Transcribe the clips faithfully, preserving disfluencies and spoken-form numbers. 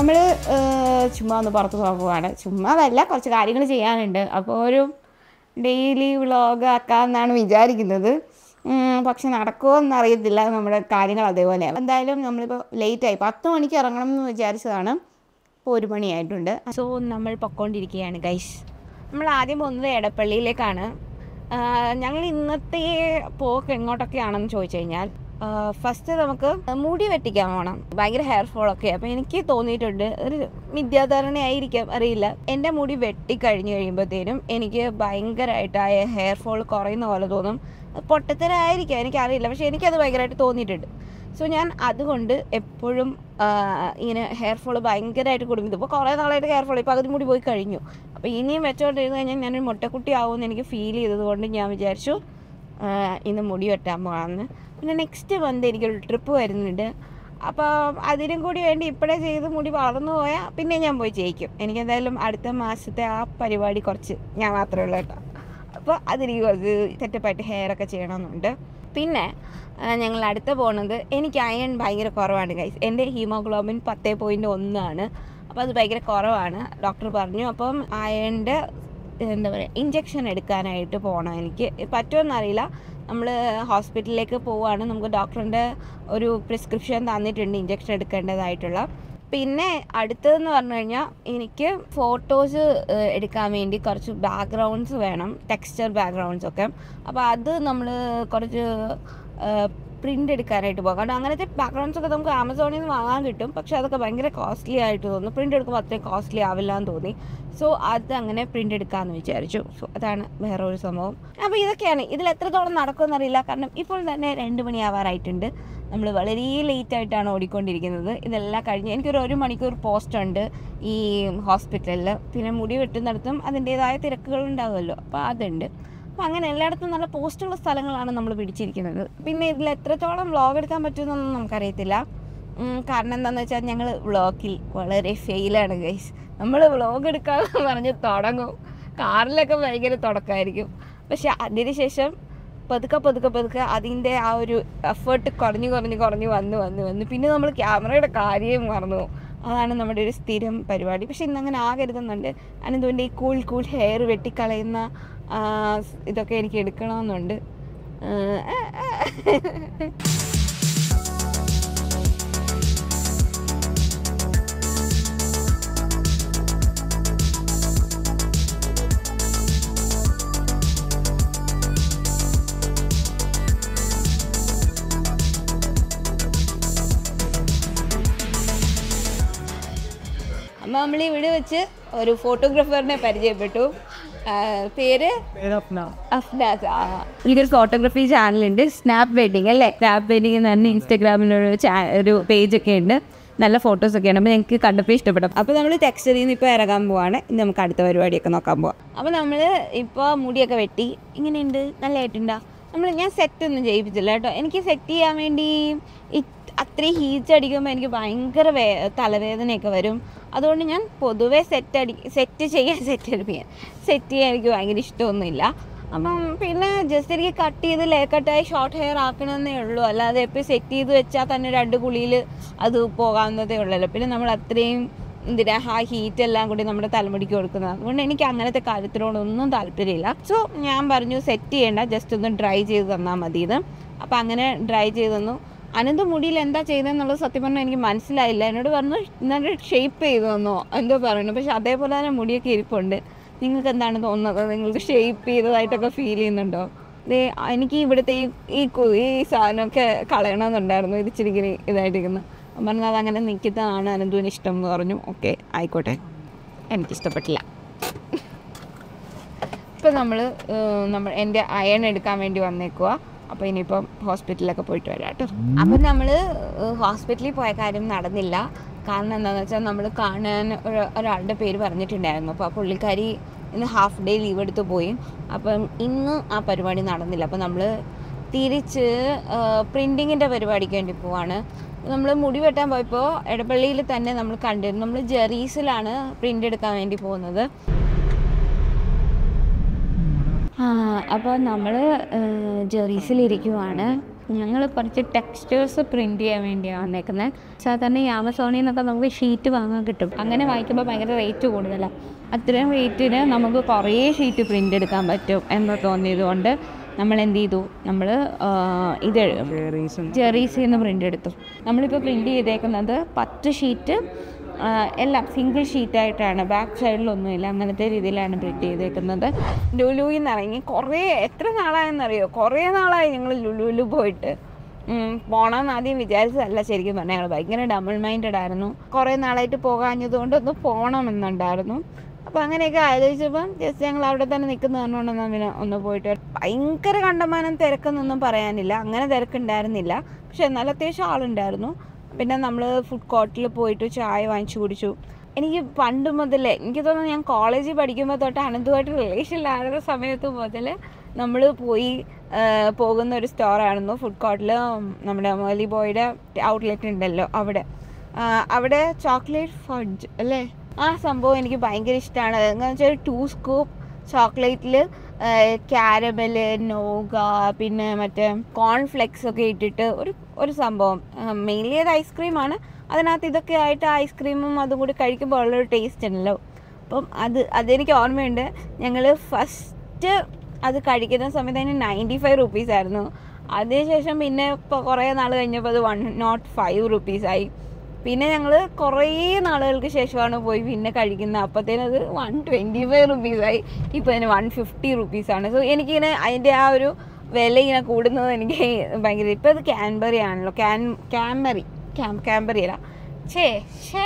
നമ്മൾ ചുമ്മാ ഒന്ന് പുറത്ത് പോകാൻ പോവാണ്. ചുമ്മാ അതല്ല, കുറച്ച് കാര്യങ്ങൾ ചെയ്യാനുണ്ട്. അപ്പോൾ ഒരു ഡെയിലി വ്ളോഗ് ആക്കാമെന്നാണ് വിചാരിക്കുന്നത്. പക്ഷെ നടക്കുമോ എന്നറിയത്തില്ല. നമ്മുടെ കാര്യങ്ങൾ അതേപോലെയാണ്. എന്തായാലും നമ്മളിപ്പോൾ ലേറ്റായി, പത്ത് മണിക്ക് ഇറങ്ങണം എന്ന് വിചാരിച്ചതാണ്. ഇപ്പോൾ ഒരു മണിയായിട്ടുണ്ട്. സോ നമ്മൾ പൊയ്ക്കൊണ്ടിരിക്കുകയാണ് ഗൈസ്. നമ്മൾ ആദ്യം പോകുന്നത് എടപ്പള്ളിയിലേക്കാണ്. ഞങ്ങൾ ഇന്നത്തെ പോക്ക് എങ്ങോട്ടൊക്കെയാണെന്ന് ചോദിച്ചു കഴിഞ്ഞാൽ, ഫസ്റ്റ് നമുക്ക് മുടി വെട്ടിക്കാൻ പോകണം. ഭയങ്കര ഹെയർ ഫോളൊക്കെ. അപ്പോൾ എനിക്ക് തോന്നിയിട്ടുണ്ട്, ഒരു മിഥ്യാധാരണയായിരിക്കാം, അറിയില്ല, എൻ്റെ മുടി വെട്ടി കഴിഞ്ഞ് കഴിയുമ്പോഴത്തേനും എനിക്ക് ഭയങ്കരമായിട്ട് ആ ഹെയർ ഫോൾ കുറയുന്ന പോലെ തോന്നും. പൊട്ടത്തരായിരിക്കാം, എനിക്കറിയില്ല, പക്ഷേ എനിക്കത് ഭയങ്കരമായിട്ട് തോന്നിയിട്ടുണ്ട്. സോ ഞാൻ അതുകൊണ്ട് എപ്പോഴും ഇങ്ങനെ ഹെയർ ഫോൾ ഭയങ്കരമായിട്ട് കൊടുക്കും. ഇതിപ്പോൾ കുറേ നാളായിട്ട് ഹെയർ ഫോൾ, ഇപ്പോൾ പകുതി മുടി പോയി കഴിഞ്ഞു. അപ്പോൾ ഇനിയും വെച്ചോണ്ടിരുന്ന് കഴിഞ്ഞാൽ ഞാനൊരു മുട്ടക്കുട്ടി ആവുമെന്ന് എനിക്ക് ഫീൽ ചെയ്തതുകൊണ്ട് ഞാൻ വിചാരിച്ചു ഇന്ന് മുടി വെട്ടാൻ പോകാമെന്ന്. പിന്നെ നെക്സ്റ്റ് മന്ത് എനിക്കൊരു ട്രിപ്പ് വരുന്നുണ്ട്. അപ്പോൾ അതിനും കൂടി വേണ്ടി ഇപ്പോഴേ ചെയ്ത് മുടി വളർന്നു പോയാൽ പിന്നെ ഞാൻ പോയി ചെയ്യിക്കും. എനിക്കെന്തായാലും അടുത്ത മാസത്തെ ആ പരിപാടി കുറച്ച് ഞാൻ മാത്രമേ ഉള്ളൂ കേട്ടോ. അപ്പോൾ അതെനിക്ക് കുറച്ച് സെറ്റപ്പായിട്ട് ഹെയറൊക്കെ ചെയ്യണമെന്നുണ്ട്. പിന്നെ ഞങ്ങൾ അടുത്ത പോകുന്നത്, എനിക്ക് അയൺ ഭയങ്കര കുറവാണ് ഗൈസ്. എൻ്റെ ഹീമോഗ്ലോബിൻ പത്ത് പോയിൻറ്റ് ഒന്നാണ്. അപ്പോൾ അത് ഭയങ്കര കുറവാണ്, ഡോക്ടർ പറഞ്ഞു. അപ്പം അയണിൻ്റെ എന്താ പറയുക, ഇഞ്ചക്ഷൻ എടുക്കാനായിട്ട് പോകണം. എനിക്ക് പറ്റുമെന്നറിയില്ല. നമ്മൾ ഹോസ്പിറ്റലിലേക്ക് പോവുകയാണ്. നമുക്ക് ഡോക്ടറിൻ്റെ ഒരു പ്രിസ്ക്രിപ്ഷൻ തന്നിട്ടുണ്ട് ഇഞ്ചക്ഷൻ എടുക്കേണ്ടതായിട്ടുള്ള. പിന്നെ അടുത്തതെന്ന് പറഞ്ഞു കഴിഞ്ഞാൽ, എനിക്ക് ഫോട്ടോസ് എടുക്കാൻ വേണ്ടി കുറച്ച് ബാക്ക്ഗ്രൗണ്ട്സ് വേണം, ടെക്സ്ചർ ബാക്ക്ഗ്രൗണ്ട്സൊക്കെ. അപ്പോൾ അത് നമ്മൾ കുറച്ച് പ്രിൻ്റ് എടുക്കാനായിട്ട് പോകാം. കാരണം അങ്ങനത്തെ ബാക്ക്ഗ്രൗണ്ട്സൊക്കെ നമുക്ക് ആമസോണിൽ നിന്ന് വാങ്ങാൻ കിട്ടും. പക്ഷേ അതൊക്കെ ഭയങ്കര കോസ്റ്റ്ലി ആയിട്ട് തോന്നുന്നു. പ്രിൻ്റ് എടുക്കുമ്പോൾ അത്രയും കോസ്റ്റ്ലി ആവില്ല എന്ന് തോന്നി. സോ അത് അങ്ങനെ പ്രിൻ്റ് എടുക്കാമെന്ന് വിചാരിച്ചു. സോ അതാണ് വേറെ ഒരു സംഭവം. അപ്പോൾ ഇതൊക്കെയാണ്. ഇതിൽ എത്രത്തോളം നടക്കുമെന്നറിയില്ല. കാരണം ഇപ്പോൾ തന്നെ രണ്ട് മണിയാവാറായിട്ടുണ്ട്. നമ്മൾ വളരെ ലേറ്റായിട്ടാണ് ഓടിക്കൊണ്ടിരിക്കുന്നത്. ഇതെല്ലാം കഴിഞ്ഞ് എനിക്കൊരു ഒരു മണിക്കൂർ പോസ്റ്റ് ഉണ്ട് ഈ ഹോസ്പിറ്റലിൽ. പിന്നെ മുടി വെട്ടുന്നിടത്തും അതിൻ്റേതായ തിരക്കുകൾ ഉണ്ടാകുമല്ലോ, അപ്പോൾ അതുണ്ട്. അപ്പോൾ അങ്ങനെ എല്ലായിടത്തും നല്ല പോസ്റ്റുള്ള സ്ഥലങ്ങളാണ് നമ്മൾ പിടിച്ചിരിക്കുന്നത്. പിന്നെ ഇതിൽ എത്രത്തോളം വ്ളോഗ് എടുക്കാൻ പറ്റുമെന്നൊന്നും നമുക്കറിയത്തില്ല. കാരണം എന്താണെന്ന് വെച്ചാൽ ഞങ്ങൾ വ്ളോഗിൽ വളരെ ഫെയിലാണ് ഗൈസ്. നമ്മൾ വ്ളോഗ് എടുക്കാമെന്ന് പറഞ്ഞ് തുടങ്ങും, കാറിലൊക്കെ ഭയങ്കര തുടക്കമായിരിക്കും. പക്ഷെ അതിന് ശേഷം പതുക്കെ പതുക്കെ പതുക്കെ അതിൻ്റെ ആ ഒരു എഫേർട്ട് കുറഞ്ഞ് കുറഞ്ഞ് കുറഞ്ഞ് വന്ന് വന്ന് വന്ന് പിന്നെ നമ്മൾ ക്യാമറയുടെ കാര്യം മറന്നു പോകും. അതാണ് നമ്മുടെ ഒരു സ്ഥിരം പരിപാടി. പക്ഷെ ഇന്നങ്ങനെ ആകരുതെന്നുണ്ട്. അനന്തുവിൻ്റെ ഈ കൂൾ കൂൾ ഹെയർ വെട്ടിക്കളയുന്ന ഇതൊക്കെ എനിക്ക് എടുക്കണമെന്നുണ്ട്. അപ്പം നമ്മൾ ഇവിടെ വെച്ച് ഒരു ഫോട്ടോഗ്രാഫറിനെ പരിചയപ്പെട്ടു. പേര് അഫ്നാസ്. എനിക്കൊരു ഫോട്ടോഗ്രാഫി ചാനലുണ്ട്, സ്നാപ്പ് വെഡിങ് അല്ലേ. സ്നാപ്പ് വെഡിങ് എന്ന് പറഞ്ഞാൽ ഇൻസ്റ്റാഗ്രാമിലൊരു ചാ ഒരു പേജൊക്കെ ഉണ്ട്, നല്ല ഫോട്ടോസൊക്കെയാണ്. അപ്പോൾ എനിക്ക് കണ്ടപ്പോൾ ഇഷ്ടപ്പെട്ടു. അപ്പോൾ നമ്മൾ ടെക്സ്റ്ററിൽ നിന്ന് ഇപ്പോൾ ഇറങ്ങാൻ പോവാണ്. ഇനി നമുക്ക് അടുത്ത പരിപാടിയൊക്കെ നോക്കാൻ പോവാം. അപ്പോൾ നമ്മൾ ഇപ്പോൾ മുടിയൊക്കെ വെട്ടി ഇങ്ങനെയുണ്ട്, നല്ലതായിട്ടുണ്ടോ? നമ്മൾ ഞാൻ സെറ്റൊന്നും ചെയ്യിപ്പിച്ചില്ല കേട്ടോ. എനിക്ക് സെറ്റ് ചെയ്യാൻ വേണ്ടി അത്രയും ഹീറ്റ് അടിക്കുമ്പോൾ എനിക്ക് ഭയങ്കര വേ തലവേദനയൊക്കെ വരും. അതുകൊണ്ട് ഞാൻ പൊതുവേ സെറ്റ് അടി സെറ്റ് ചെയ്യാൻ സെറ്റ് അടിപ്പിക്കാൻ സെറ്റ് ചെയ്യാൻ എനിക്ക് ഭയങ്കര ഇഷ്ടമൊന്നുമില്ല. അപ്പം പിന്നെ ജസ്റ്റ് എനിക്ക് കട്ട് ചെയ്ത് ലേ കട്ടായി ഷോർട്ട് ഹെയർ ആക്കണമെന്നേ ഉള്ളൂ. അല്ലാതെ ഇപ്പോൾ സെറ്റ് ചെയ്ത് വെച്ചാൽ തന്നെ രണ്ട് കുളിയിൽ അത് പോകാവുന്നതേ ഉള്ളല്ലോ. പിന്നെ നമ്മൾ അത്രയും എന്തിനാ ആ ഹീറ്റ് എല്ലാം കൂടി നമ്മുടെ തലമുടിക്ക് കൊടുക്കുന്നത്. അതുകൊണ്ട് എനിക്ക് അങ്ങനത്തെ കാര്യത്തിനോടൊന്നും താല്പര്യമില്ല. സോ ഞാൻ പറഞ്ഞു സെറ്റ് ചെയ്യേണ്ട, ജസ്റ്റ് ഒന്ന് ഡ്രൈ ചെയ്ത് തന്നാൽ മതി ഇത്. അപ്പോൾ അങ്ങനെ ഡ്രൈ ചെയ്ത് തന്നു. അനന്ത് മുടിയിൽ എന്താ ചെയ്തതെന്നുള്ളത് സത്യം പറഞ്ഞാൽ എനിക്ക് മനസ്സിലായില്ല. എന്നോട് പറഞ്ഞു നല്ല ഷേപ്പ് ചെയ്തു തന്നോ എന്തോ പറയുന്നു. പക്ഷെ അതേപോലെ തന്നെ മുടിയൊക്കെ ഇരിപ്പുണ്ട്. നിങ്ങൾക്ക് എന്താണ് തോന്നുന്നത്? നിങ്ങൾക്ക് ഷേപ്പ് ചെയ്തതായിട്ടൊക്കെ ഫീൽ ചെയ്യുന്നുണ്ടോ? ഇത് എനിക്ക് ഇവിടുത്തെ ഈ ഈ ഈ സാധനമൊക്കെ കളയണമെന്നുണ്ടായിരുന്നു. ഇത് ഇച്ചിരി ഇതായിട്ടിരിക്കുന്നു. പറഞ്ഞാൽ അതങ്ങനെ നിൽക്കുന്നതാണ് അനന്തുവിന് ഇഷ്ടം എന്ന് പറഞ്ഞു. ഓക്കെ ആയിക്കോട്ടെ, എനിക്കിഷ്ടപ്പെട്ടില്ല. ഇപ്പം നമ്മൾ നമ്മൾ എൻ്റെ അയൺ എടുക്കാൻ വേണ്ടി വന്നേക്കുക. അപ്പോൾ ഇനിയിപ്പം ഹോസ്പിറ്റലിലൊക്കെ പോയിട്ട് വരാം കേട്ടോ. അപ്പം നമ്മൾ ഹോസ്പിറ്റലിൽ പോയ കാര്യം നടന്നില്ല. കാരണം എന്താണെന്ന് വെച്ചാൽ നമ്മൾ കാണാൻ ഒരു ഒരാളുടെ പേര് പറഞ്ഞിട്ടുണ്ടായിരുന്നു. അപ്പോൾ ആ പുള്ളിക്കാരി ഇന്ന് ഹാഫ് ഡേ ലീവ് എടുത്ത് പോയി. അപ്പം ഇന്ന് ആ പരിപാടി നടന്നില്ല. അപ്പോൾ നമ്മൾ തിരിച്ച് പ്രിൻറ്റിങ്ങിൻ്റെ പരിപാടിക്ക് വേണ്ടി പോവാണ്. നമ്മൾ മുടി വെട്ടാൻ പോയപ്പോൾ എടപ്പള്ളിയിൽ തന്നെ നമ്മൾ കണ്ടിരുന്നു. നമ്മൾ ജെറീസിലാണ് പ്രിൻ്റ് എടുക്കാൻ വേണ്ടി പോകുന്നത്. അപ്പോൾ നമ്മൾ ജെറീസിലിരിക്കുവാണ്. ഞങ്ങൾ കുറച്ച് ടെക്സ്റ്റേഴ്സ് പ്രിൻറ്റ് ചെയ്യാൻ വേണ്ടിയാണ് വന്നേക്കുന്നത്. സാധാരണ ഈ ആമസോണിൽ നിന്നൊക്കെ നമുക്ക് ഷീറ്റ് വാങ്ങാൻ കിട്ടും. അങ്ങനെ വാങ്ങിക്കുമ്പോൾ ഭയങ്കര റേറ്റ് കൂടുതലാണ്. അത്രയും റേറ്റിന് നമുക്ക് കുറേ ഷീറ്റ് പ്രിൻ്റ് എടുക്കാൻ പറ്റും എന്ന് തോന്നിയതുകൊണ്ട് നമ്മൾ എന്ത് ചെയ്തു, നമ്മൾ ഇത് ജെറീസിൽ നിന്ന് പ്രിൻ്റ് എടുത്തു. നമ്മളിപ്പോൾ പ്രിൻ്റ് ചെയ്തേക്കുന്നത് പത്ത് ഷീറ്റ് എല്ലാം സിംഗിൾ ഷീറ്റായിട്ടാണ്, ബാക്ക് സൈഡിലൊന്നുമില്ല, അങ്ങനത്തെ രീതിയിലാണ് പ്രിൻ്റ് ചെയ്തേക്കുന്നത്. ലുലുവിൽ നിന്ന് ഇറങ്ങി കുറേ എത്ര നാളായെന്നറിയോ, കുറേ നാളായി ഞങ്ങൾ ലുലുവിൽ പോയിട്ട്. പോകണമെന്ന് ആദ്യം വിചാരിച്ചതല്ല, ശരിക്കും പറഞ്ഞാൽ ഞങ്ങൾ ഭയങ്കര ഡബിൾ മൈൻഡഡ് ആയിരുന്നു. കുറേ നാളായിട്ട് പോകാഞ്ഞതുകൊണ്ട് ഒന്ന് പോകണമെന്നുണ്ടായിരുന്നു. അപ്പോൾ അങ്ങനെയൊക്കെ ആലോചിച്ചപ്പം ജസ്റ്റ് ഞങ്ങൾ അവിടെ തന്നെ നിൽക്കുന്ന പറഞ്ഞുകൊണ്ടെന്നാൽ പിന്നെ ഒന്ന് പോയിട്ട്. ഭയങ്കര കണ്ടമാനം തിരക്കെന്നൊന്നും പറയാനില്ല, അങ്ങനെ തിരക്കുണ്ടായിരുന്നില്ല, പക്ഷെ എന്നാലും അത്യാവശ്യം ആളുണ്ടായിരുന്നു. പിന്നെ നമ്മൾ ഫുഡ് കോർട്ടിൽ പോയിട്ട് ചായ വാങ്ങിച്ചു കുടിച്ചു. എനിക്ക് പണ്ട് മുതലേ എനിക്ക് തോന്നുന്നു ഞാൻ കോളേജിൽ പഠിക്കുമ്പോൾ തൊട്ട് അനന്തുമായിട്ട് റിലേഷനിലായിരുന്ന സമയത്ത് മുതൽ നമ്മൾ പോയി പോകുന്ന ഒരു സ്റ്റോറായിരുന്നു ഫുഡ് കോർട്ടിൽ. നമ്മുടെ മേലി ബോയുടെ ഔട്ട്ലെറ്റ് ഉണ്ടല്ലോ അവിടെ. അവിടെ ചോക്ലേറ്റ് ഫഡ്ജ് അല്ലേ, ആ സംഭവം എനിക്ക് ഭയങ്കര ഇഷ്ടമാണ്. എന്ന് വെച്ചാൽ ടു സ്കൂപ്പ് ചോക്ലേറ്റിൽ ക്യാരമല്, നോഗ, പിന്നെ മറ്റേ കോൺഫ്ലെക്സ് ഒക്കെ ഇട്ടിട്ട് ഒരു ഒരു സംഭവം. മെയിൻലി അത് ഐസ്ക്രീമാണ്, അതിനകത്ത് ഇതൊക്കെ ആയിട്ട് ഐസ്ക്രീമും അതും കൂടി കഴിക്കുമ്പോൾ ഉള്ളൊരു ടേസ്റ്റ് ഉണ്ടല്ലോ. അപ്പം അത് അതെനിക്ക് ഓർമ്മയുണ്ട്. ഞങ്ങൾ ഫസ്റ്റ് അത് കഴിക്കുന്ന സമയത്ത് അതിന് നയൻറ്റി ഫൈവ് റുപ്പീസായിരുന്നു. അതിനുശേഷം പിന്നെ ഇപ്പോൾ കുറേ നാൾ കഴിഞ്ഞപ്പോൾ അത് വൺ നോട്ട് ഫൈവ് റുപ്പീസായി. പിന്നെ ഞങ്ങൾ കുറേ നാളുകൾക്ക് ശേഷമാണ് പോയി പിന്നെ കഴിക്കുന്നത്. അപ്പോഴത്തേനും അത് വൺ ട്വൻറ്റി ഫൈവ് റുപ്പീസായി. ഇപ്പോൾ അതിന് വൺ ഫിഫ്റ്റി റുപ്പീസാണ്. സോ എനിക്കിങ്ങനെ അതിൻ്റെ ആ ഒരു വില ഇങ്ങനെ കൂടുന്നത് എനിക്ക് ഭയങ്കര. ഇപ്പോൾ അത് ക്യാൻബറി ആണല്ലോ, ക്യാൻ ക്യാമറി ക്യാം ക്യാമ്പറി അല്ല ഛേ ഛേ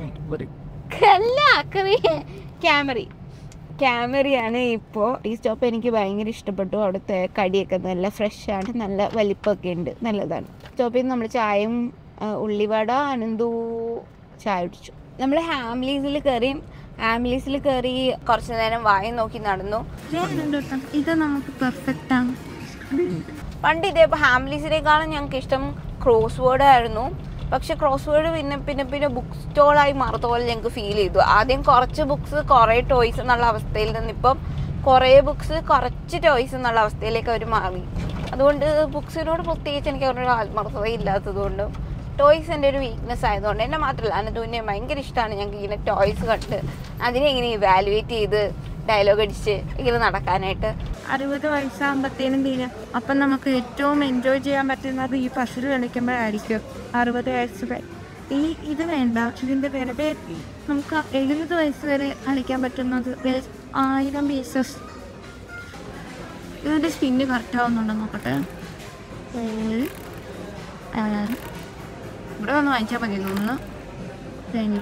അല്ല ക്യാമറി ക്യാമറിയാണ് ഇപ്പോൾ. ഈ സ്റ്റോപ്പ് എനിക്ക് ഭയങ്കര ഇഷ്ടപ്പെട്ടു. അവിടുത്തെ കടിയൊക്കെ നല്ല ഫ്രഷാണ്, നല്ല വലിപ്പമൊക്കെ ഉണ്ട്, നല്ലതാണ്. സ്റ്റോപ്പിൽ നിന്ന് നമ്മൾ ചായയും ഉള്ളിവട അനന്തു ചായ കുടിച്ചു. നമ്മൾ ഹാംലീസിൽ കയറി ഹാംലീസിൽ കയറി കുറച്ച് നേരം വായി നോക്കി നടന്നു. ഇത് നമുക്ക് പെർഫെക്റ്റ് ആണ്. പണ്ട് ഇതേപ്പോൾ ഹാംലീസിനേക്കാളും ഞങ്ങൾക്ക് ഇഷ്ടം ക്രോസ് വേർഡ് ആയിരുന്നു. പക്ഷെ ക്രോസ് വേർഡ് പിന്നെ പിന്നെ പിന്നെ ബുക്ക് സ്റ്റോളായി മാറുന്ന പോലെ ഞങ്ങൾക്ക് ഫീൽ ചെയ്തു. ആദ്യം കുറച്ച് ബുക്സ് കുറേ ടോയ്സ് എന്നുള്ള അവസ്ഥയിൽ നിന്നിപ്പം കുറേ ബുക്സ് കുറച്ച് ടോയ്സ് എന്നുള്ള അവസ്ഥയിലേക്ക് അവർ മാറി. അതുകൊണ്ട് ബുക്സിനോട് പ്രത്യേകിച്ച് എനിക്ക് അവരുടെ ആത്മാർത്ഥത ഇല്ലാത്തതുകൊണ്ട് ടോയ്സ് എൻ്റെ ഒരു വീക്ക്നെസ് ആയതുകൊണ്ട് എന്നെ മാത്രമല്ല അനന്തുവിനെ ഭയങ്കര ഇഷ്ടമാണ് ഞങ്ങൾക്ക് ഇങ്ങനെ ടോയ്സ് കണ്ട് അതിനെ ഇങ്ങനെ ഇവാലുവേറ്റ് ചെയ്ത് ഡയലോഗ് അടിച്ച് ഇങ്ങനെ നടക്കാനായിട്ട്. അറുപത് വയസ്സാകുമ്പോഴത്തേനും തീരും. അപ്പം നമുക്ക് ഏറ്റവും എൻജോയ് ചെയ്യാൻ പറ്റുന്നത് ഈ പസിൽ കളിക്കുമ്പോഴായിരിക്കും. അറുപത് വയസ്സ് വരെ ഈ ഇത് വേണ്ട, ഇതിൻ്റെ വെറുതെ നമുക്ക് എഴുപത് വയസ്സ് വരെ കളിക്കാൻ പറ്റുന്നത് ആയിരം പീസസ്. ഇതിൻ്റെ സ്പിന്ന് കറക്റ്റാവുന്നുണ്ടോ നോക്കട്ടെ. ഇവിടെ വന്ന് വാങ്ങിച്ചാൽ മതി. ഒന്ന് രണ്ട്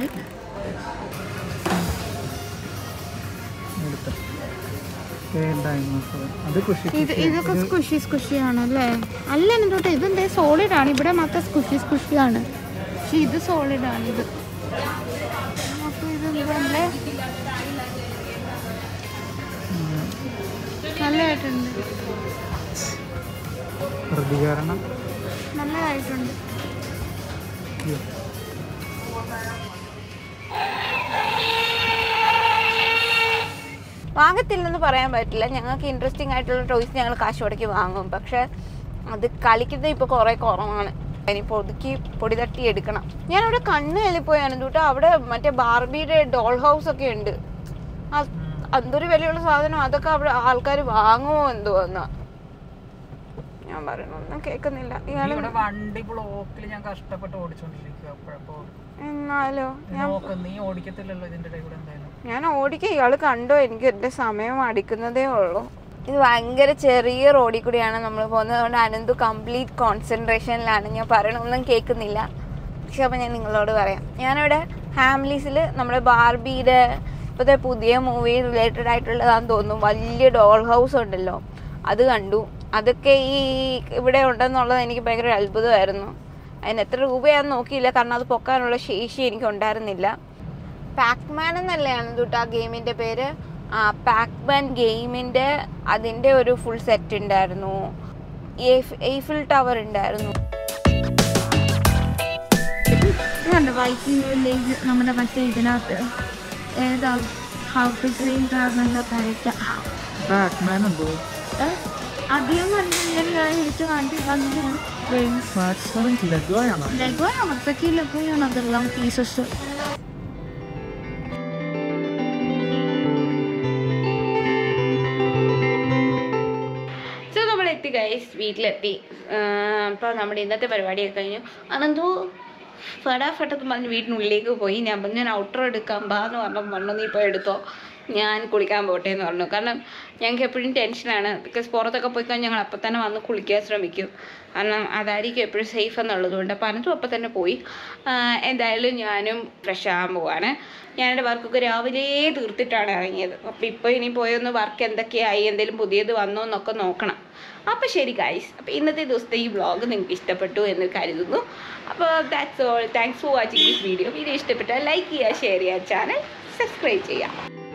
ഇതൊക്കെ സ്കുഷി സ്കുഷിയാണ് അല്ലേ? അല്ല എന്നിട്ട് ഇതെന്താ സോളിഡാണ്. ഇവിടെ മാത്രം സ്കുഷി സ്കുഷിയാണ്, പക്ഷെ ഇത് സോളിഡാണ്. ഇത് അപ്പോൾ ഇതെന്തല്ലേ നല്ലതായിട്ടുണ്ട്, പ്രതികരണം നല്ലതായിട്ടുണ്ട്. വാങ്ങത്തില്ലെന്ന് പറയാൻ പറ്റില്ല. ഞങ്ങൾക്ക് ഇൻട്രസ്റ്റിംഗ് ആയിട്ടുള്ള ടോയ്സ് ഞങ്ങൾ കാശ് മുടക്കി വാങ്ങും. പക്ഷെ അത് കളിക്കുന്നത് ഇപ്പോൾ കുറേ കുറവാണ്. ഇനിയിപ്പോൾ ഒതുക്കി പൊടി തട്ടി എടുക്കണം. ഞാനവിടെ കണ്ണ് എല്ലിപ്പോയാണ് കേട്ടോ. അവിടെ മറ്റേ ബാർബിയുടെ ഡോൾ ഹൗസ് ഒക്കെ ഉണ്ട്. എന്തൊരു വിലയുള്ള സാധനം. അതൊക്കെ അവിടെ ആൾക്കാർ വാങ്ങുമോ എന്തോ എന്നാ ഞാൻ പറയണൊന്നും കേൾക്കുന്നില്ല. വണ്ടി ബ്ലോക്കിൽ ഞാൻ കഷ്ടപ്പെട്ട് ഓടിച്ചോണ്ടിരിക്കുക. എന്നാലോ നീ ഓടിക്കത്തില്ലല്ലോ ഇതിന്റെ ഇടയിൽ കൂടെ. എന്തായാലും ഞാൻ ഓടിക്കുക. ഇയാൾ കണ്ടോ? എനിക്ക് എൻ്റെ സമയം അടിക്കുന്നതേ ഉള്ളൂ. ഇത് ഭയങ്കര ചെറിയ റോഡിൽ കൂടിയാണ് നമ്മൾ പോകുന്നത്. അതുകൊണ്ട് അനന്തു കംപ്ലീറ്റ് കോൺസെൻട്രേഷനിലാണ്. ഞാൻ പറയണൊന്നും കേൾക്കുന്നില്ല, പക്ഷെ അപ്പം ഞാൻ നിങ്ങളോട് പറയാം. ഞാനിവിടെ ഹാംലീസിൽ നമ്മുടെ ബാർബിയുടെ ഇപ്പോഴത്തെ പുതിയ മൂവി റിലേറ്റഡ് ആയിട്ടുള്ളതാണെന്ന് തോന്നുന്നു. വലിയ ഡോൾ ഹൗസ് ഉണ്ടല്ലോ, അത് കണ്ടു. അതൊക്കെ ഈ ഇവിടെ ഉണ്ടെന്നുള്ളത് എനിക്ക് ഭയങ്കര അത്ഭുതമായിരുന്നു. അതിന് എത്ര രൂപയാണെന്ന് നോക്കിയില്ല, കാരണം അത് പൊക്കാനുള്ള ശേഷി എനിക്ക് ഉണ്ടായിരുന്നില്ല. പാക്മാൻ എന്നല്ലാണ് തൊട്ട് ആ ഗെയിമിൻ്റെ പേര്. ആ പാക്മാൻ ഗെയിമിൻ്റെ അതിൻ്റെ ഒരു ഫുൾ സെറ്റ് ഉണ്ടായിരുന്നു. എയ്ഫിൽ ടവർ ഉണ്ടായിരുന്നു. നമ്മുടെ മറ്റേ ഇതിനകത്ത് ഏതാ how to train car Pacman എന്തോ അധികം കണ്ടിട്ടുണ്ടെങ്കിൽ ഞാൻ എനിക്ക് കാണിച്ചു തന്നിട്ടാണ് ലഘുവാണ് അത്രയ്ക്ക് ലഘുവാണ് അതെല്ലാം പീസസ്. സോ നമ്മളെത്തി ഗൈസ്, വീട്ടിലെത്തി. അപ്പോൾ നമ്മുടെ ഇന്നത്തെ പരിപാടിയൊക്കെ കഴിഞ്ഞു. അനന്തോ ഫടാഫട്ടെന്ന് പറഞ്ഞ് വീട്ടിനുള്ളിലേക്ക് പോയി. ഞാൻ പറഞ്ഞു ഞാൻ ഔട്ടർ എടുക്കാം ബാ എന്ന് പറഞ്ഞു. മണ്ണു നീ ഇപ്പോൾ എടുത്തോ, ഞാൻ കുളിക്കാൻ പോട്ടെ എന്ന് പറഞ്ഞു. കാരണം ഞങ്ങൾക്ക് എപ്പോഴും ടെൻഷനാണ്. ബിക്കോസ് പുറത്തൊക്കെ പോയി കഴിഞ്ഞാൽ ഞങ്ങൾ അപ്പം തന്നെ വന്ന് കുളിക്കാൻ ശ്രമിക്കും. കാരണം അതായിരിക്കും എപ്പോഴും സേഫ് എന്നുള്ളതുകൊണ്ട്. അപ്പോൾ അനന്തും അപ്പം തന്നെ പോയി. എന്തായാലും ഞാനും ഫ്രഷ് ആകാൻ പോവാണ്. ഞാൻ എൻ്റെ വർക്കൊക്കെ രാവിലെ തീർത്തിട്ടാണ് ഇറങ്ങിയത്. അപ്പോൾ ഇപ്പോൾ ഇനി പോയൊന്ന് വർക്ക് എന്തൊക്കെയായി, എന്തെങ്കിലും പുതിയത് വന്നോ എന്നൊക്കെ നോക്കണം. അപ്പോൾ ശരി ഗൈസ്, അപ്പോൾ ഇന്നത്തെ ദിവസത്തെ ഈ വ്ളോഗ് നിങ്ങൾക്ക് ഇഷ്ടപ്പെട്ടു എന്ന് കരുതുന്നു. അപ്പോൾ that's all. Thanks for watching this video. Video ഇഷ്ടപ്പെട്ടാൽ ലൈക്ക് ചെയ്യുക, ഷെയർ ചെയ്യുക, ചാനൽ സബ്സ്ക്രൈബ് ചെയ്യുക.